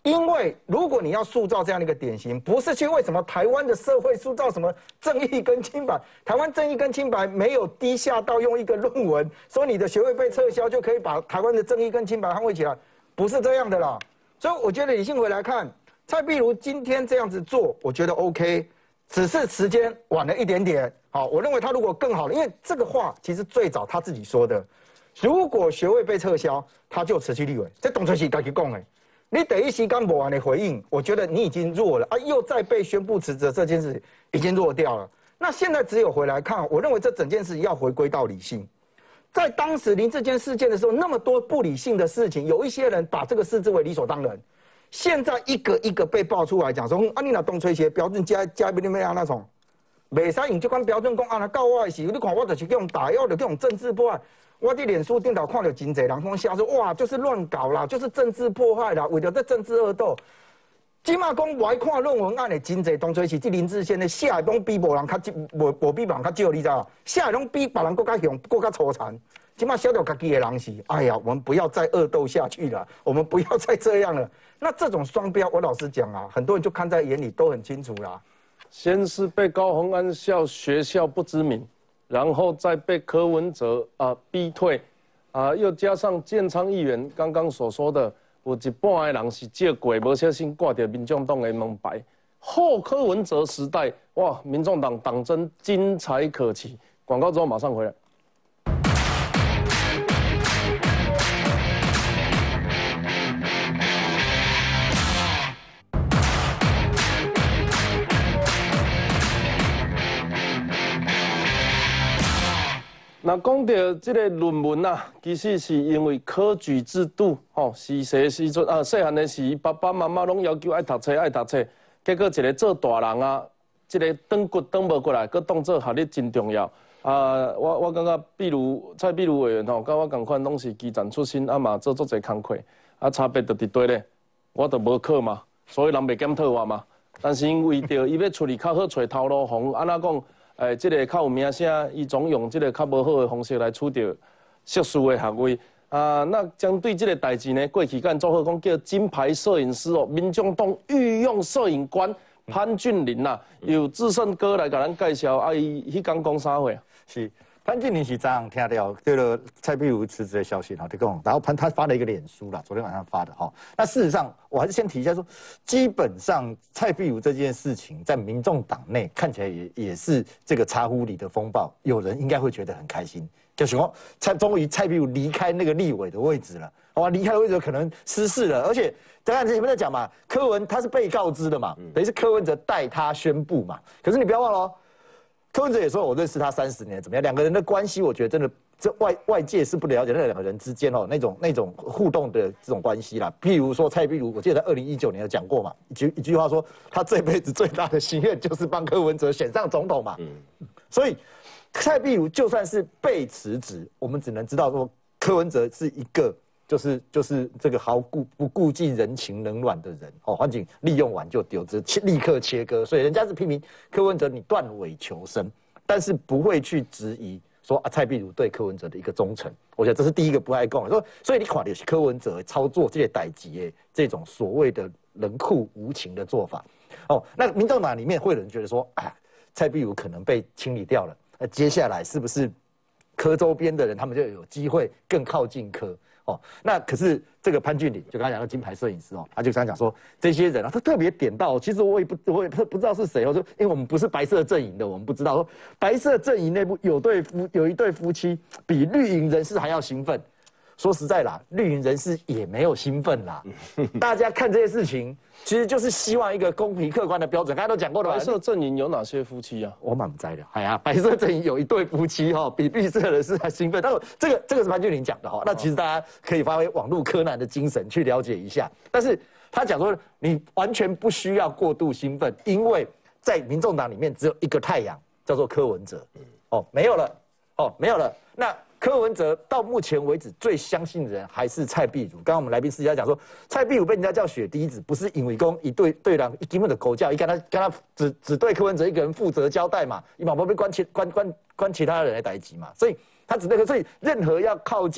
因为如果你要塑造这样的一个典型，不是去为什么台湾的社会塑造什么正义跟清白，台湾正义跟清白没有低下到用一个论文说你的学位被撤销就可以把台湾的正义跟清白捍卫起来，不是这样的啦。所以我觉得理性回来看，蔡壁如今天这样子做，我觉得 OK， 只是时间晚了一点点。好，我认为他如果更好了，因为这个话其实最早他自己说的，如果学位被撤销，他就辞去立委，这董主席自己讲的。你第一时间没完的回应，我觉得你已经弱了啊，又再被宣布辞职，这件事已经弱掉了。那现在只有回来看，我认为这整件事要回归到理性。在当时林智坚事件的时候，那么多不理性的事情，有一些人把这个视之为理所当然。现在一个一个被爆出来讲说，啊，你那东吹鞋标准加你们那种，袂使用这款标准讲啊，那告我的时候，你看我就是这种打药的这种政治迫害。我在脸书顶头看到真侪人讲下说，哇，就是乱搞啦，就是政治迫害啦，为了这政治恶斗。今嘛讲我看论文案的真侪当初是这林智坚的写的拢比无人较无比别人较少，你知道？写的拢比别人更加凶，更加粗残。今嘛晓得家己的人是，哎呀，我们不要再恶斗下去了，我们不要再这样了。那这种双标，我老实讲啊，很多人就看在眼里，都很清楚啦。 先是被高虹安校学校不知名。然后再被柯文哲逼退，又加上建昌议员刚刚所说的，有一半的人是借过，无小心挂掉民众党的门牌。后柯文哲时代，哇，民众党党争精彩可期。广告之后马上回来。那讲到这个论文啊，其实是因为科举制度，是细时阵细汉的时，爸爸妈妈拢要求爱读册，结果一个做大人啊，这个转骨转无过来，佮当做学历真重要。我感觉，比如蔡壁如委员甲我同款，拢是基层出身，嘛做足侪工课，差别就伫对咧，我就无考嘛，所以人袂检讨我嘛。但是因为着伊要处理较好，找头路方，安怎讲？这个较有名声，伊总用这个较无好的方式来取得硕士的学位。那针对这个代志呢，过去敢做好讲叫金牌摄影师哦，民众党御用摄影官潘俊麟呐，由志胜哥来给咱介绍，伊迄天讲啥话？ 是潘俊麟是这样听到对了蔡壁如辞职的消息，然后他发了一个脸书啦，昨天晚上发的哈。那事实上，我还是先提一下说，基本上蔡壁如这件事情在民众党内看起来也是这个茶壶里的风暴，有人应该会觉得很开心，就是说终于蔡壁如离开那个立委的位置了，哇，离开的位置可能失势了，而且刚才前面在讲嘛，柯文他是被告知的嘛，等于是柯文哲代他宣布嘛，可是你不要忘了哦。柯文哲也说，我认识他30年，怎么样？两个人的关系，我觉得真的，这外界是不了解那两个人之间那种互动的这种关系啦。譬如说蔡壁如，我记得在2019年有讲过嘛，一句话说，他这辈子最大的心愿就是帮柯文哲选上总统嘛。所以蔡壁如就算是被辞职，我们只能知道说，柯文哲是一个就是这个不顾忌人情冷暖的人哦，环境利用完就丢，立刻切割，所以人家是批评柯文哲你断尾求生，但是不会去质疑说蔡壁如对柯文哲的一个忠诚。我觉得这是第一个不爱讲，所以你看的是柯文哲操作这些代志的这种所谓的冷酷无情的做法哦。那民众党里面会有人觉得说，蔡壁如可能被清理掉了，那接下来是不是柯周边的人他们就有机会更靠近柯？哦，那可是这个潘俊麟就刚才讲到金牌摄影师哦，他就刚才讲说这些人啊，他特别点到，其实我也不知道是谁哦，说因为我们不是白色阵营的，我们不知道说白色阵营内部有一对夫妻比绿营人士还要兴奋。说实在啦，绿营人士也没有兴奋啦。大家看这些事情，其实就是希望一个公平客观的标准。刚才都讲过了， 白色阵营有哪些夫妻啊？ 我满不在的。哎呀，白色阵营有一对夫妻哈，比绿色的是还兴奋。但是这个是潘俊麟讲的哈，那其实大家可以发挥网络柯南的精神去了解一下。但是他讲说，你完全不需要过度兴奋，因为在民众党里面只有一个太阳，叫做柯文哲。没有了。那柯文哲到目前为止最相信的人还是蔡壁如。刚刚我们来宾私下讲说，蔡壁如被人家叫雪滴子，不是因为讲一对人一根本的狗叫，跟他只对柯文哲一个人负责交代嘛，伊嘛不被关其他人来代志嘛，所以他只那个，所以任何要靠近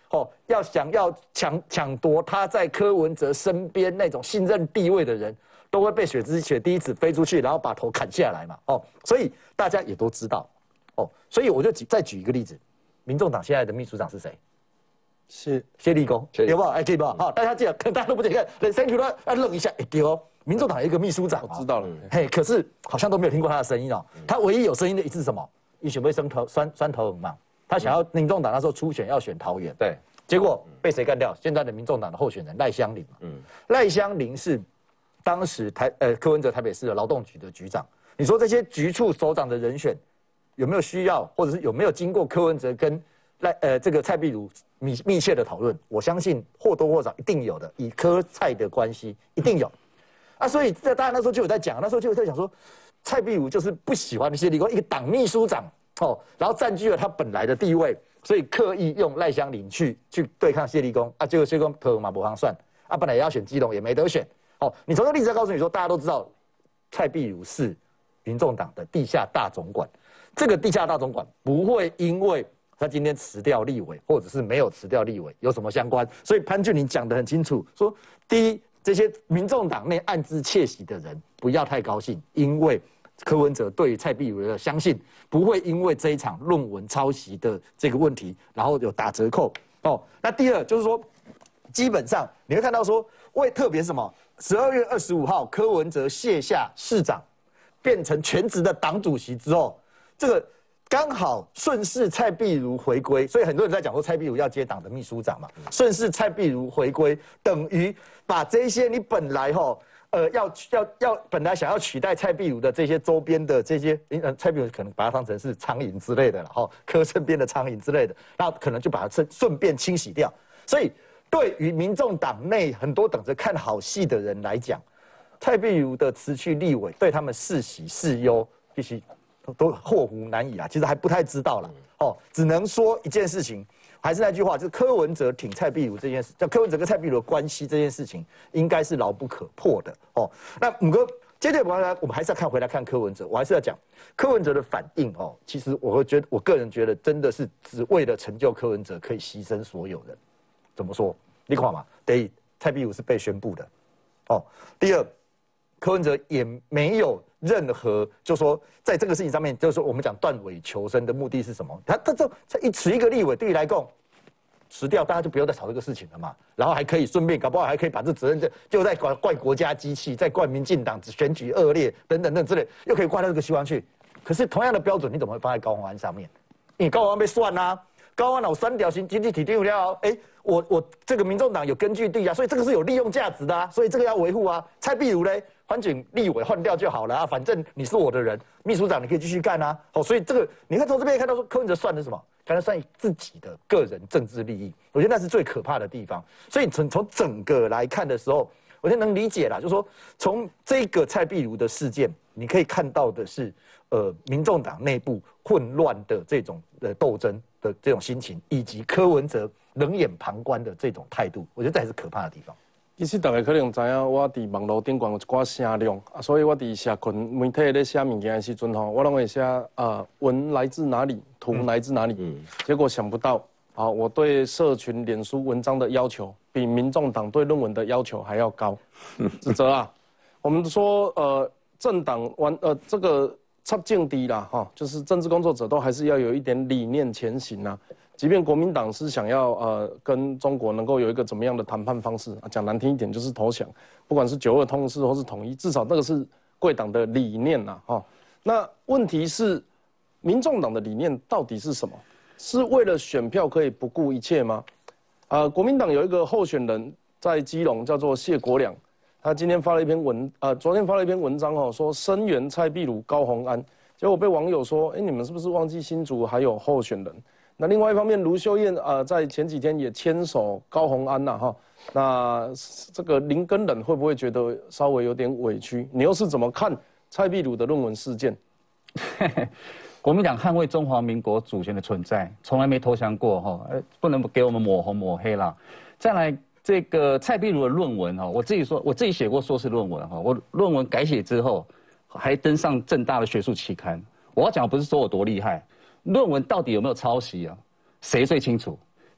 想要抢夺他在柯文哲身边那种信任地位的人，都会被血滴子飞出去，然后把头砍下来嘛。所以大家也都知道。所以我就再举一个例子，民众党现在的秘书长是谁？是谢立功，对不？可以吧？好，大家记得，可能大家都不记得，thank you 了，愣一下，对哦。民众党有一个秘书长， 我知道了。 可是好像都没有听过他的声音哦。他唯一有声音的一次是什么？以选被酸头嘛。他想要民众党那时候初选要选桃园， 对， 结果被谁干掉？现在的民众党的候选人赖香伶。赖香伶是当时柯文哲台北市的劳动局的局长。你说这些局处首长的人选有没有需要，或者是有没有经过柯文哲跟这个蔡壁如密切的讨论？我相信或多或少一定有的，以柯蔡的关系一定有。所以大家那时候就有在讲，说蔡壁如就是不喜欢谢立功一个党秘书长然后占据了他本来的地位，所以刻意用赖香伶去对抗谢立功结果谢立功头嘛不行算本来也要选基隆也没得选你从这个例子告诉你说，大家都知道蔡壁如是民众党的地下大总管，这个地下大总管不会因为他今天辞掉立委，或者是没有辞掉立委有什么相关，所以潘俊麟讲得很清楚，说第一，这些民众党内暗自窃喜的人不要太高兴，因为柯文哲对于蔡壁如的相信不会因为这一场论文抄袭的这个问题，然后有打折扣那第二就是说，基本上你会看到说，特别什么，12月25号柯文哲卸下市长，变成全职的党主席之后，这个刚好顺势蔡壁如回归，所以很多人在讲说蔡壁如要接党的秘书长嘛，顺势蔡壁如回归，等于把这些你本来本来想要取代蔡壁如的这些周边的这些，蔡壁如可能把它当成是苍蝇之类的了，柯身边的苍蝇之类的，那可能就把它顺便清洗掉。所以对于民众党内很多等着看好戏的人来讲，蔡壁如的辞去立委对他们是喜是忧，必须都祸福难以其实还不太知道了只能说一件事情。还是那句话，就是柯文哲挺蔡壁如这件事，叫柯文哲跟蔡壁如的关系这件事情，应该是牢不可破的那五哥，接着我们还是要回来看柯文哲，我还是要讲柯文哲的反应其实我个人觉得真的是只为了成就柯文哲可以牺牲所有人。怎么说？你看嘛，第一，蔡壁如是被宣布的第二，柯文哲也没有任何，就说在这个事情上面，就是说我们讲断尾求生的目的是什么？他辞一个立委，对于来讲辞掉，大家就不要再吵这个事情了嘛。然后还可以顺便，搞不好还可以把这责任就在怪国家机器，在怪民进党选举恶劣等等之类，又可以怪到这个地方去。可是同样的标准，你怎么会放在高虹安上面？因为高虹安被算高虹安有3条经济体定了我这个民众党有根据地所以这个是有利用价值的所以这个要维护蔡壁如呢，换选立委换掉就好了反正你是我的人，秘书长你可以继续干所以这个你看从这边看到说柯文哲算的是什么？刚才算自己的个人政治利益，我觉得那是最可怕的地方。所以从整个来看的时候，我就能理解啦，就是说从这个蔡壁如的事件，你可以看到的是民众党内部混乱的这种斗争的这种心情，以及柯文哲冷眼旁观的这种态度，我觉得这还是可怕的地方。 其实大家可能知影，我伫网络顶管有一寡声量所以我伫社群媒体咧写物件的时阵我拢会写文来自哪里，图来自哪里。结果想不到我对社群脸书文章的要求，比民众党对论文的要求还要高。指责我们说政党这个插政敌啦就是政治工作者都还是要有一点理念前行即便国民党是想要跟中国能够有一个怎么样的谈判方式讲难听一点就是投降，不管是9·2通识或是统一，至少那个是贵党的理念那问题是，民众党的理念到底是什么？是为了选票可以不顾一切吗？国民党有一个候选人在基隆叫做谢国良，他今天发了一篇昨天发了一篇文章说声援蔡壁如、高虹安，结果被网友说，你们是不是忘记新竹还有候选人？那另外一方面，卢秀燕在前几天也牵手高虹安那这个林根仁会不会觉得稍微有点委屈？你又是怎么看蔡壁如的论文事件？ 国民党捍卫中华民国主权的存在，从来没投降过不能给我们抹红抹黑啦。再来这个蔡壁如的论文我自己写过硕士论文我论文改写之后还登上政大的学术期刊。我要讲的不是说我多厉害。论文到底有没有抄袭谁最清楚？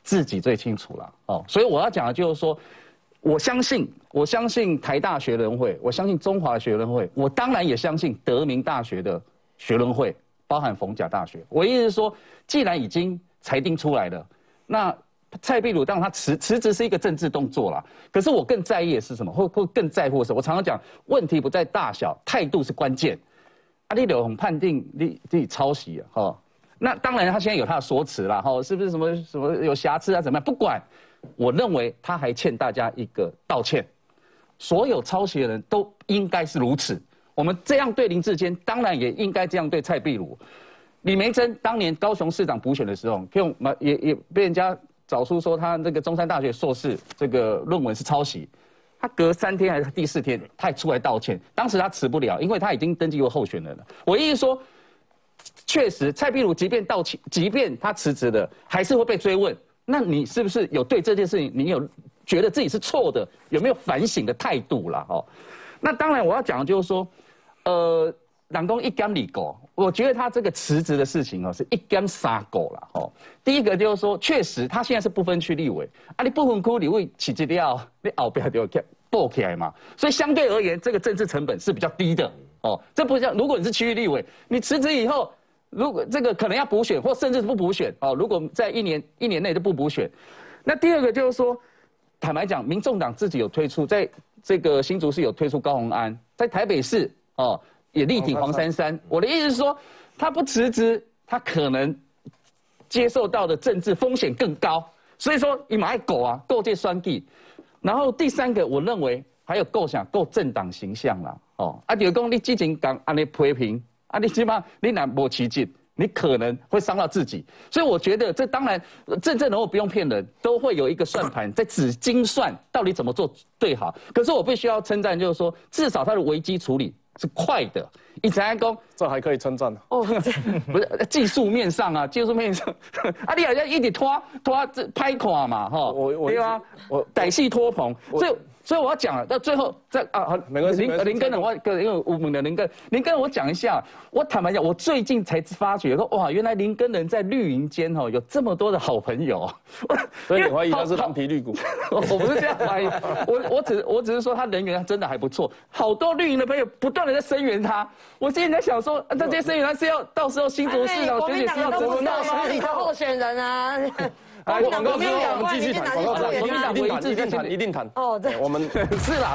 自己最清楚了哦。所以我要讲的就是说，我相信台大学伦会，我相信中华学伦会，我当然也相信德明大学的学伦会，包含逢甲大学。我意思是说，既然已经裁定出来了，那蔡壁如当然他辞职是一个政治动作啦，可是我更在意的是什么？或更在乎的是，我常常讲，问题不在大小，态度是关键。啊，你有判定你抄袭啊，哈，那当然他现在有他的说辞啦，哈，是不是什么有瑕疵啊，怎么样？不管，我认为他还欠大家一个道歉。所有抄袭的人都应该是如此。我们这样对林智坚，当然也应该这样对蔡壁如。李眉蓁当年高雄市长补选的时候，也被人家找出说他这个中山大学硕士这个论文是抄袭，他隔3天还是第4天，他也出来道歉。当时他辞不了，因为他已经登记为候选人了。我意思说，确实蔡壁如即便道歉，即便他辞职了，还是会被追问。那你是不是有对这件事情，你有觉得自己是错的，有没有反省的态度啦？哦，那当然我要讲的就是说，人讲一竿里狗，我觉得他这个辞职的事情哦，是一竿杀狗啦。哦，第一个就是说，确实他现在是不分区立委，啊，你不分区立委起这了，你后边就要报起来嘛，所以相对而言，这个政治成本是比较低的。哦，这不像如果你是区域立委，你辞职以后，如果这个可能要补选，或甚至不补选哦，如果在一年内就不补选，那第二个就是说，坦白讲，民众党自己有推出，在这个新竹市有推出高虹安，在台北市哦。也力挺黄珊珊。我的意思是说，他不辞职，他可能接受到的政治风险更高。所以说，你买狗啊，够这双计。然后第3个，我认为还有够政党形象啦。哦，啊，就是讲你之前讲安尼批评，啊，你起码你若无起劲，你可能会伤到自己。所以我觉得这当然，政治人物不用骗人，都会有一个算盘在精算到底怎么做最好。可是我必须要称赞，就是说，至少他的危机处理是快的。以前讲这还可以称赞哦，不是技术面上啊，技术面上啊，你好像一直拖这拍垮嘛，哈，对啊，我歹戏拖棚，所以我要讲了，到最后没关系。 林根人，因为我们的林根人，我讲一下，我坦白讲，我最近才发觉说，哇，原来林根人在绿营间有这么多的好朋友， 所以你怀疑他是蓝皮绿骨？ 我不是这样怀疑，我只是说他人缘真的还不错，好多绿营的朋友不断的在声援他。我现在在想说，这些声援他是要到时候新竹市长选举是要怎么闹？ 你的候选人啊。 广告之后我们继续谈， 国民党一定谈。 哦，对， 我们是啦。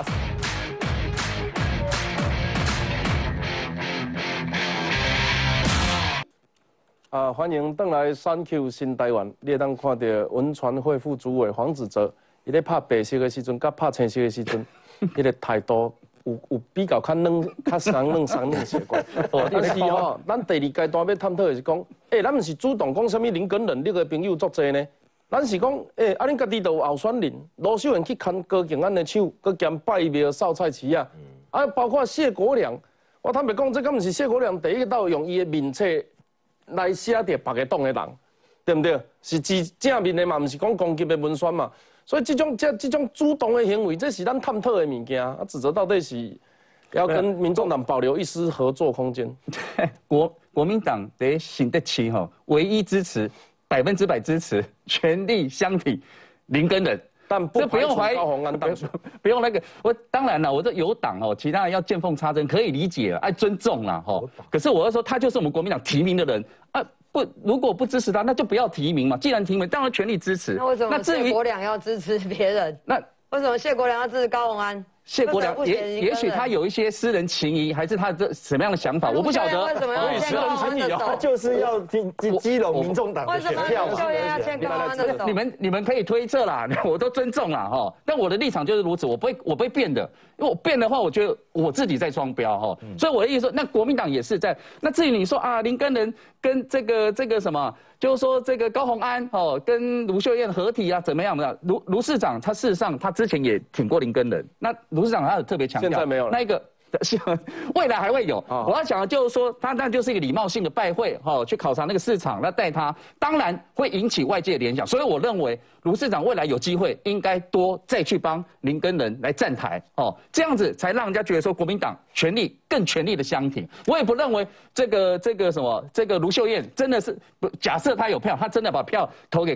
欢迎回来3 Q 新台湾，你会当看到文传会副主委黄子哲，伊咧拍白色的时阵，甲拍青色的时阵，迄个态度有比较较软、较松软些怪。但是吼，咱第2阶段要探讨的是讲，咱唔是主动讲什么林根人，你个朋友作济呢？咱是讲，恁家己都有候选人，罗秀燕去牵高景安的手，佮兼拜庙扫菜市啊，包括谢国良，我坦白讲，这敢唔是谢国良第一个到用伊的面册来写着别个党的人，对不对？是正面的嘛，唔是讲攻击的文宣嘛。所以这种主动的行为，这是咱探讨的物件。指责到底是要跟民众党保留一丝合作空间。 国民党在新的期唯一支持100%支持，全力相挺林根人。 但不用怀疑高虹安当选， 不用那个。我当然了，我这有党其他人要见缝插针可以理解，爱尊重啦可是我要说，他就是我们国民党提名的人啊。如果不支持他，那就不要提名嘛。既然提名，当然全力支持。 那为什么谢国良要支持别人？ 那为什么谢国良要支持高虹安？ 谢国良也许他有一些私人情谊，还是他这什么样的想法，我不晓得。 为什么要牵高虹安的手？ 他就是要基隆民众党的选票嘛。 为什么要牵高虹安的手？ 你们可以推测啦，我都尊重啦但我的立场就是如此，我不会变的，因为我变的话，我觉得我自己在双标所以我的意思说，那国民党也是在。那至于你说林根人跟这个什么？就是说，这个高虹安跟卢秀燕合体啊，怎么样的？卢市长他事实上他之前也挺过林根人，那卢市长他有特别强调， 现在没有了。 那一个未来还会有。我要讲的就是说，他那就是一个礼貌性的拜会，去考察那个市场，那带他，当然会引起外界的联想。所以我认为卢市长未来有机会，应该多再去帮林根人来站台，这样子才让人家觉得说国民党更全力的相挺。我也不认为这个卢秀燕真的是假设他有票，他真的把票投给